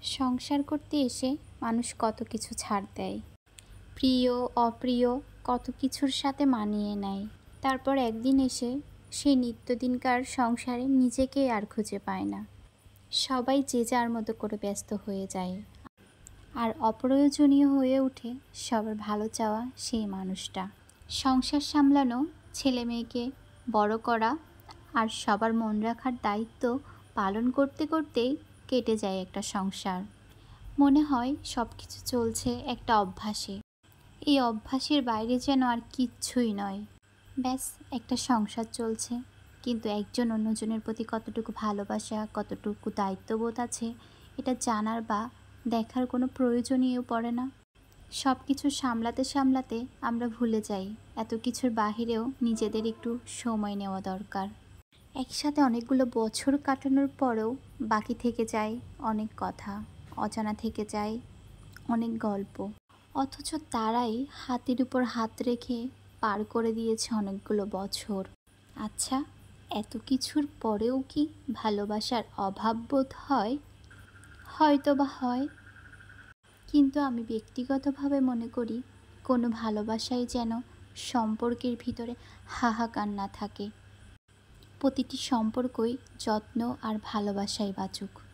সংসার করতে এসে মানুষ কত কিছু ছাড় দেয়, প্রিয় অপ্রিয় কত কিছুর সাথে মানিয়ে নেয়। তারপর একদিন এসে সেই নিত্যদিনকার সংসারে নিজেকেই আর খুঁজে পায় না। সবাই যে যার মতো করে ব্যস্ত হয়ে যায়, আর অপ্রয়োজনীয় হয়ে ওঠে সবার ভালো চাওয়া সেই মানুষটা। সংসার সামলানো, ছেলে মেয়েকে বড় করা আর সবার মন রাখার দায়িত্ব পালন করতে করতেই কেটে যায় একটা সংসার। মনে হয় সব কিছু চলছে একটা অভ্যাসে। এই অভ্যাসের বাইরে যেন আর কিচ্ছুই নয়। ব্যাস একটা সংসার চলছে, কিন্তু একজন অন্যজনের প্রতি কতটুকু ভালোবাসা, কতটুকু দায়িত্ববোধ আছে এটা জানার বা দেখার কোনো প্রয়োজনীয় পড়ে না। সব কিছু সামলাতে সামলাতে আমরা ভুলে যাই এত কিছুর বাহিরেও নিজেদের একটু সময় নেওয়া দরকার। একসাথে অনেকগুলো বছর কাটানোর পরেও বাকি থেকে যায় অনেক কথা, অজানা থেকে যায় অনেক গল্প। অথচ তারাই হাতের উপর হাত রেখে পার করে দিয়েছে অনেকগুলো বছর। আচ্ছা, এত কিছুর পরেও কি ভালোবাসার অভাব বোধ হয়? হয়তো বা হয়, কিন্তু আমি ব্যক্তিগতভাবে মনে করি কোনো ভালোবাসাই যেন সম্পর্কের ভিতরে হাহাকার না থাকে। প্রতিটি সম্পর্কই যত্ন আর ভালোবাসায় বাঁচুক।